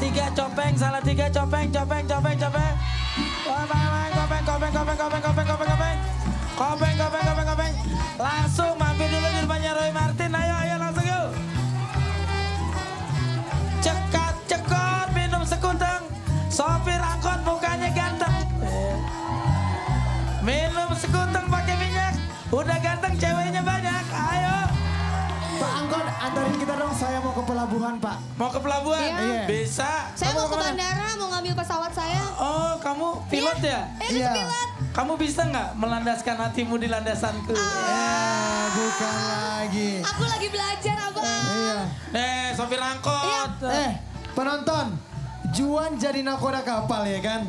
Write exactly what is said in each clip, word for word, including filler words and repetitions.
tiga copeng, salah tiga copeng, copeng, copeng, copeng. Copeng, copeng, copeng, copeng, copeng, copeng, copeng, copeng. Kopeng, kopeng, kopeng, kopeng. Langsung mampir dulu di depannya Roy Martin. Ayo, ayo langsung yuk. Cekat, cekot, minum sekunteng. Sopir angkot mukanya ganteng. Minum sekunteng pakai minyak. Udah ganteng, ceweknya banyak. Ayo. Pak Angkot, antarin kita dong. Saya mau ke pelabuhan, Pak. Mau ke pelabuhan? Iya. Bisa. Saya Kamu mau ke kemana? bandara, mau ngambil pesawat saya. Oh, kamu pilot Iya. ya? Eh, Iya. pilot. Kamu bisa nggak melandaskan hatimu di landasanku? Eh, bukan lagi. Aku lagi belajar, Abang. Iya. Eh, sopir angkot. Eh, penonton. Juan jadi nakoda kapal ya kan?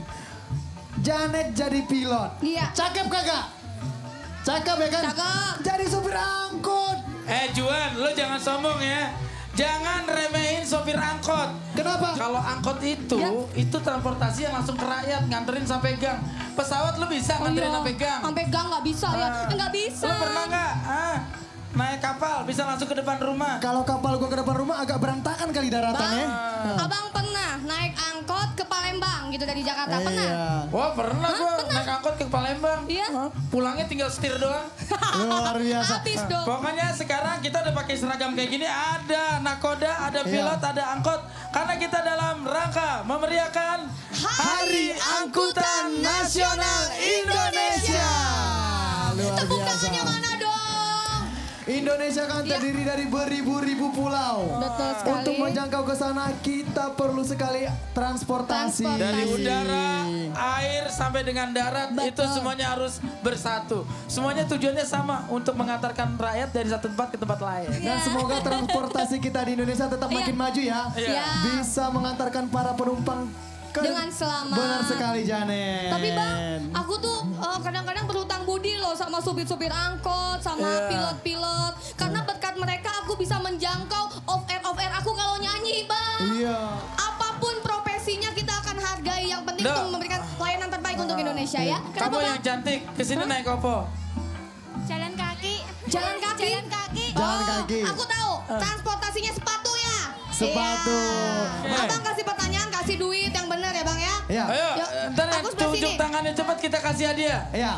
Janet jadi pilot. Iya. Cakep kagak? Cakep ya kan? Cakep. Jadi supir angkot. Eh, Juan, lo jangan sombong ya. Jangan remehin sopir angkot. Kenapa? Kalau angkot itu, Ya. itu transportasi yang langsung ke rakyat, nganterin sampai gang. Pesawat lo bisa Oh, nganterin iya. sampai gang. Sampai gang nggak bisa ya? Ah. Nggak bisa. Lo pernah nggak? Ah, naik kapal bisa langsung ke depan rumah. Kalau kapal gua ke depan rumah agak berantakan kali Bang, daratannya. Abang pernah naik angkot ke Palembang gitu dari Jakarta, pernah? Iya. Wah pernah Hah, gua pernah? naik angkot ke Palembang. Iya. Hah? Pulangnya tinggal setir doang. Luar biasa. Habis dong. Pokoknya sekarang kita udah pakai seragam kayak gini, ada nakoda, ada pilot, Iya. ada angkot. Karena kita dalam rangka memeriahkan Hari Angkutan Nasional Indonesia. Luar Tepuk biasa. tangannya mana dong? Indonesia kan Iya. terdiri dari beribu-ribu pulau. Betul sekali. Untuk menjangkau ke sana kita perlu sekali transportasi. Transportasi. Dari udara, air sampai dengan darat Betul. itu semuanya harus bersatu. Semuanya tujuannya sama untuk mengantarkan rakyat dari satu tempat ke tempat lain. Dan semoga transportasi kita di Indonesia tetap Iya. makin maju ya. Iya. Bisa mengantarkan para penumpang ke... Dengan selamat. Benar sekali Janet. Tapi Bang, aku tuh eh, kadang-kadang berhutang budi loh sama supir-supir angkot, sama Iya. pilot-pilot. Karena berkat mereka aku bisa menjangkau off-air-off-air aku kalau nyanyi, Bang. Iya. Apapun profesinya kita akan hargai. Yang penting Duh. untuk memberikan pelayanan terbaik untuk Indonesia ya. Kamu Kenapa, yang Bang? cantik, kesini naik opo? Jalan kaki. Jalan kaki. Jalan kaki. Jalan Oh, kaki. aku tahu. Transportasinya sepatu ya. Sepatu. Iya. Abang kasih pertanyaan, kasih duit yang benar ya Bang ya. Iya. Ayo, Yuk, ntar ya, aku sebelah tunjuk sini. tangannya cepat kita kasih hadiah. Iya.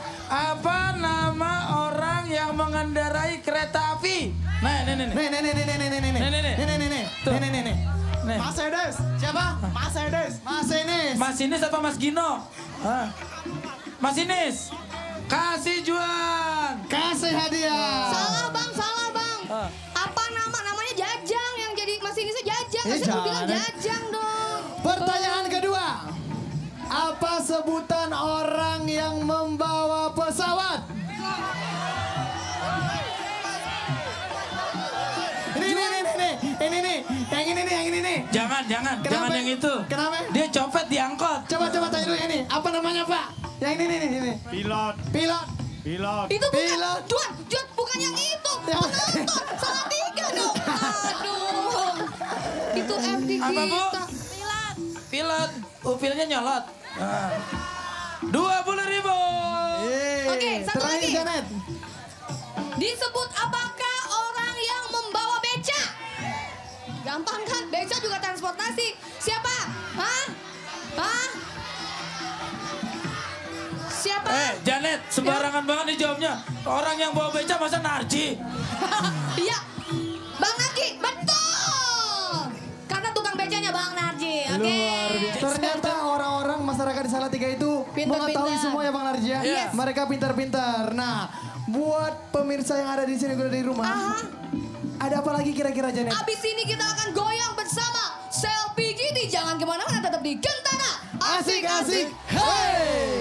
Apa nama orang yang mengendarai kereta api? Nah, nih, nih, nih. Nih, nih, nih, nih, nih, nih, nih, nih, Nih, nih, nih. nih, nih, nih, nih, Tuh. nih, nih, nih, nih. Nih. Mas Edes. Siapa? Mas Edes. Mas Enes. Mas Inis apa Mas Gino? Hah? Mas Inis, kasih Juan. Kasih hadiah. Salah Bang, salah Bang. Ah. Apa nama? Namanya Jajang yang jadi masinisnya Jajang. Ya, Harusnya aku bilang jangan. Jajang dong. Pertanyaan kedua. Apa sebutan orang yang membawa pesawat? Ini, ini, ini, ini, ini, nih, yang ini nih, yang ini nih. Jangan, jangan, Kenapa? jangan yang itu. Kenapa? Dia copet di angkot. Coba, coba tanya dulu yang ini. Apa namanya Pak? Yang ini, nih, nih, ini. Pilot, Pilot. pilot. Itu bukan, Pilot. Juan, Juan, bukan yang itu. Yang- Penonton, salah tiga dong. Aduh. Itu F D Apa, Bu? kita. Pilot. Pilot, upilnya nyolot. Ah. Dua puluh ribu. Yeay. Oke, satu Terakhir, lagi. Janet. Disebut apakah orang yang membawa beca? Gampang kan? Beca juga transportasi. Siapa? Hah? Hah? Siapa? Eh, Janet, sembarangan banget nih jawabnya. Orang yang bawa beca masa Narji? Iya. Bang Narji, betul. Karena tukang becanya Bang Narji, oke? Luar biasa. Ternyata orang-orang masyarakat di Salatiga itu Pintar-pintar. mengetahui semua ya Bang Narji ya. Yes. Mereka pintar-pintar. Nah, buat pemirsa yang ada di sini juga di rumah. Aha. Ada apa lagi kira-kira Janet? Abis ini kita akan goyang bersama Selfie Gini. Jangan kemana-mana, tetap di Gentana. Asik-asik. Hey!